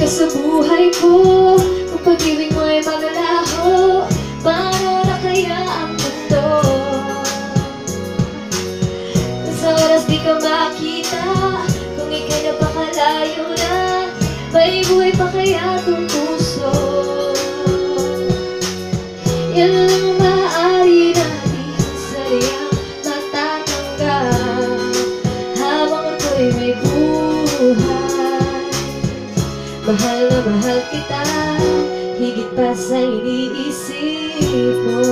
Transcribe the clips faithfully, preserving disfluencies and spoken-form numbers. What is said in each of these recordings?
sa buhay ko, kung pag-ibig mo ay magalaho, paano na kaya ang mundo? Sa oras di ka makita, kung ika'y napakalayo na, may buhay pa kaya itong puso? Yan lang maaari natin sariyang matatanggap habang ako'y may buhay. Mahal na mahal kita, higit pa sa iniisip mo.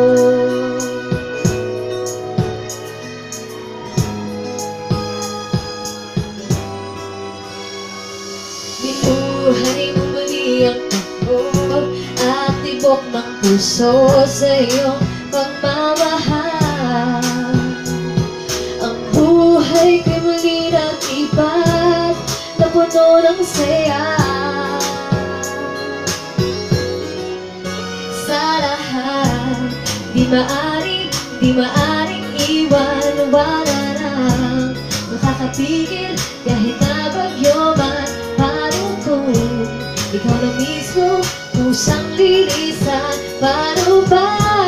Binuhay mo muli ang takbo at tibok ng puso sa iyong pagmamahal. Ang buhay ko'y muli nag-ibat na puno ng saya. Sa lahat, di maaring, di maaring iwan, wala nang makakapigil kahit na bagyo man. Paano kung ikaw na mismo kusang lilisan? Paano ba?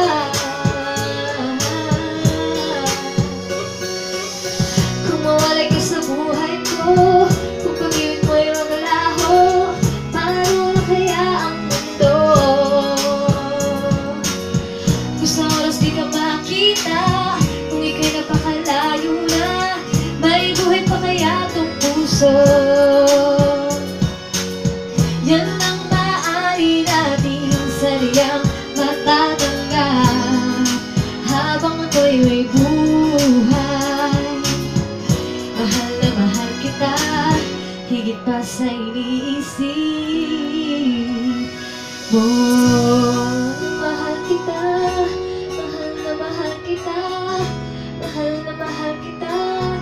Kung mawalay ka sa buhay ko, kung pag-ibig mo'y magalaho, paano na kaya ang mundo? Kung sa oras di ka makita, kung ika'y napakalayo na, may buhay pa kaya itong puso? Yan ang maaari natin sariyang matatanggap habang ako'y may buhay. Mahal na mahal kita, higit pa sa iniisip mo. Mahal kita, mahal na mahal kita, mahal na mahal kita,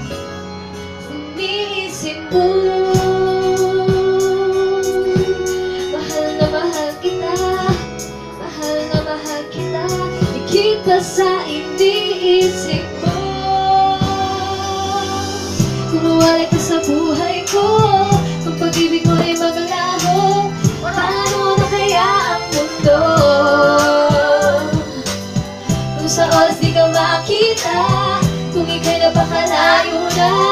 iniisip mo. Sa iniisip mo, kung mawalay ka sa buhay ko, kung pag-ibig mo ay magalaho, paano na kaya ang mundo? Kung sa oras di ka makita, kung ika'y napakalayo na,